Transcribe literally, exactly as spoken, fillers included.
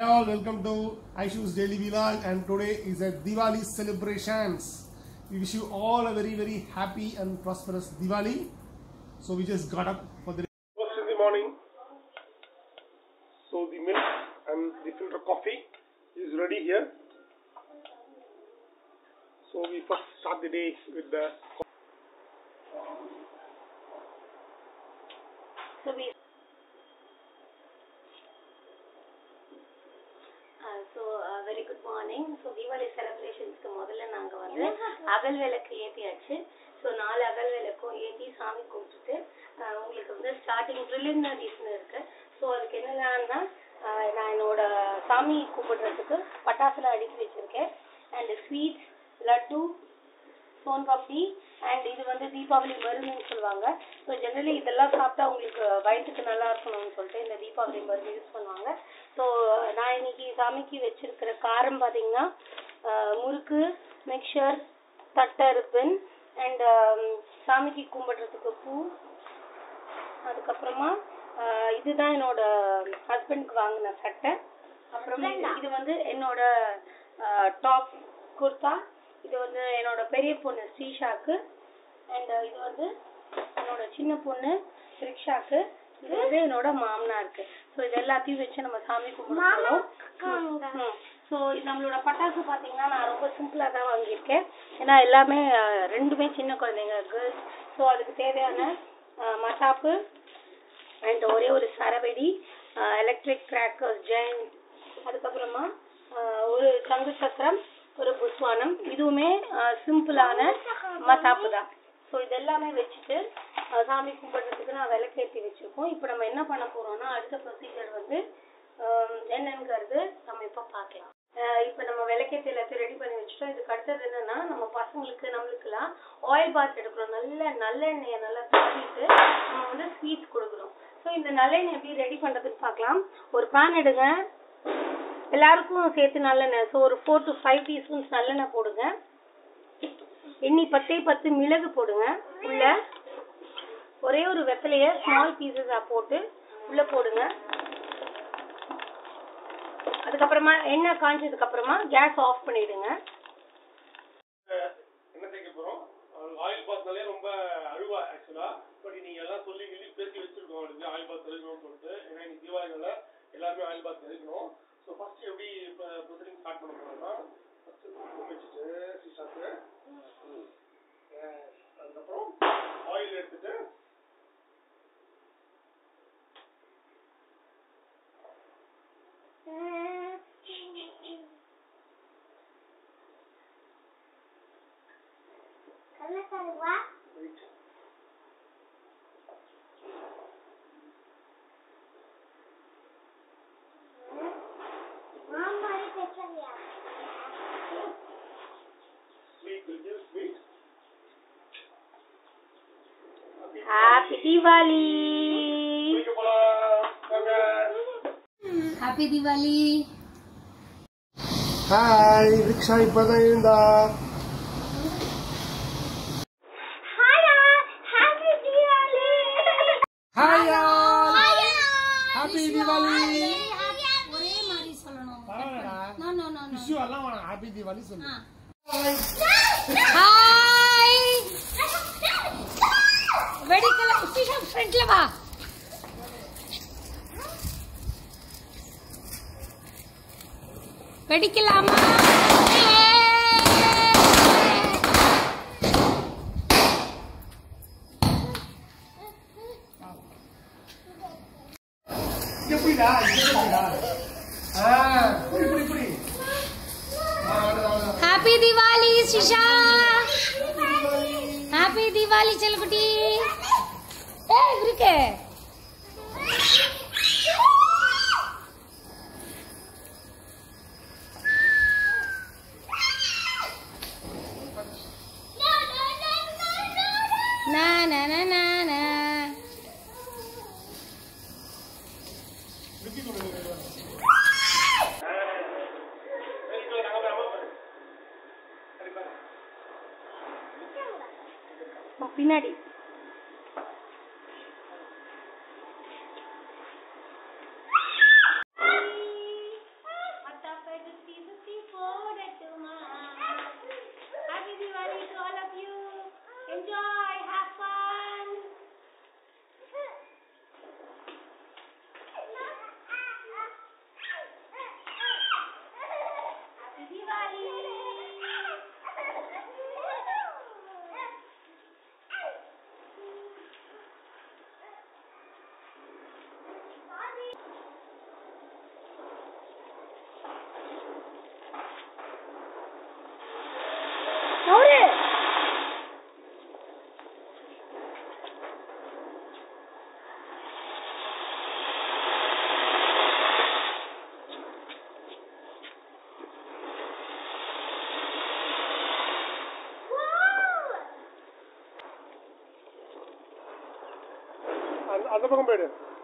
Hi all, welcome to Aishu's Daily Vlog, and today is a Diwali celebrations. We wish you all a very very happy and prosperous Diwali. So we just got up for the first in the morning. So the milk and the filter coffee is ready here. So we first start the day with the coffee. So we So uh, very good morning. So Diwali celebrations க்கு முதல்ல நாங்க வந்து அகல் விளக்கு ஏத்தியாச்சு. So நாலு அகல் விளக்கும் ஏத்தி சாமி கும்பிட்டுட்டு உங்களுக்கு வந்து ஸ்டார்டிங் preliminaries இருக்கு. So அதுக்கு என்னன்னா நான் என்னோட சாமி கும்பிடுறதுக்கு பட்டாசுல அடுக்கி வச்சிருக்கேன். And sweets, laddu, soan papdi and இது வந்து தீபாவளி மருந்துன்னு சொல்லுவாங்க. ஸோ ஜெனரலி இதெல்லாம் சாப்பிட்டா உங்களுக்கு வயிற்றுக்கு நல்லா இருக்கணும்னு சொல்லிட்டு இந்த தீபாவளி மருந்து யூஸ் பண்ணுவாங்க. ஸோ நான் இன்னைக்கு சாமிக்கு வச்சிருக்கிற காரம் பார்த்தீங்கன்னா முறுக்கு, மிக்சர், தட்டை, ரிப்பன் அண்ட் சாமிக்கு கும்பிடுறதுக்கு பூ, அதுக்கப்புறமா இதுதான் என்னோட ஹஸ்பண்டுக்கு வாங்கின சட்டை, அப்புறமா இது வந்து என்னோட டாப் குர்தா, இது வந்து என்னோட பெரிய பொண்ணு ஸ்ரீஷாக்கு, அண்ட் இது வந்து என்னோட சின்ன பொண்ணு ரிக்ஷாக்கு, இது வந்து என்னோட மாமனாருக்கு. ஸோ இது எல்லாத்தையும் வச்சு நம்ம சாமி கும்பிடுறோம். ஸோ நம்மளோட பட்டாசு பார்த்தீங்கன்னா நான் ரொம்ப சிம்பிளாக தான் வாங்கியிருக்கேன். ஏன்னா எல்லாமே ரெண்டுமே சின்ன குழந்தைங்க கேர்ள்ஸ். ஸோ அதுக்கு தேவையான மத்தாப்பு அண்ட் ஒரே ஒரு சரவெடி, எலக்ட்ரிக் கிராக்கர்ஸ், ஜெயின், அதுக்கப்புறமா ஒரு சங்கு சக்கரம், ஒரு புஸ்வானம், இதுவுமே சிம்பிளான மத்தாப்பு தான். ஸோ இதெல்லாமே வச்சுட்டு சாமி கும்பிடுறதுக்கு நான் விளக்கேற்றி வச்சுருக்கோம். இப்போ நம்ம என்ன பண்ண போகிறோம்னா அடுத்த ப்ரொசீஜர் வந்து என்னங்கிறது நம்ம இப்போ பார்க்கலாம். இப்போ நம்ம விளக்கேற்றி எல்லாத்தையும் ரெடி பண்ணி வச்சுட்டோம். இதுக்கு அடுத்தது என்னென்னா நம்ம பசங்களுக்கு நம்மளுக்குலாம் ஆயில் பாத் எடுக்கிறோம். நல்ல நல்லெண்ணெயை நல்லா தட்டிட்டு நம்ம வந்து ஸ்வீட்ஸ் கொடுக்குறோம். ஸோ இந்த நல்லெண்ணெய் எப்படி ரெடி பண்ணுறதுன்னு பார்க்கலாம். ஒரு பேன் எடுங்க, எல்லாருக்கும் சேர்த்து நல்லெண்ணெய். ஸோ ஒரு ஃபோர் டு ஃபைவ் டீஸ்பூன்ஸ் நல்லெண்ணெய் போடுங்க. எண்ணி பத்தே பத்து மிளகு போடுங்க. உள்ள ஒரே ஒரு வெத்தலையை ஸ்மால் பீசஸா போட்டு உள்ள போடுங்க. அதுக்கப்புறமா எண்ணெய் காஞ்சதுக்கு அப்புறமா கேஸ் ஆஃப் பண்ணிடுங்க. என்ன தேய்க்க போறோம்? ஆயில் பாத்னாலே ரொம்ப அழுவா ஆக்சுவலா. பட் நீங்க எல்லாம் சொல்லி கிள்ளி பேசி வச்சிருக்கோம் அவளுக்கு ஆயில் பாத் தெளிக்கணும்னு சொல்லிட்டு. ஏன்னா இன்னைக்கு தீபாவளினால எல்லாருமே ஆயில் பாத் தெளிக்கணும். ஸோ ஃபர்ஸ்ட் எப்படி இப்போ ப்ரொசீடிங் ஸ்டார்ட் பண்ண போறோம்னா ஃபர்ஸ்ட் குங்குமம் வச்சுட்டு சீசாக்கு, அதுக்கப்புறம் ஆயில் எடுத்துட்டு Happy Diwali! Happy Diwali! Hi, Riksha ipadayinda. Hi, Happy Diwali! Hi, Happy Diwali! ஒரே மாதிரி சொல்லணும். பரவாயில்லடா. No no no no. Vishu எல்லாம் வேணாம். Happy Diwali சொல்லு. Hi. வெடிக்கல உச்சிஷா ஃப்ரண்ட்ல வா. வெடிக்கலாமா? எப்படிடா எப்படிடா ஆ புடி புடி புடி. Happy Diwali Shisha. Happy Diwali செல்லக்குட்டி. ஏய் இருக்கே. Na na na na na. பின்னாடி அந்த பக்கம் போயிடு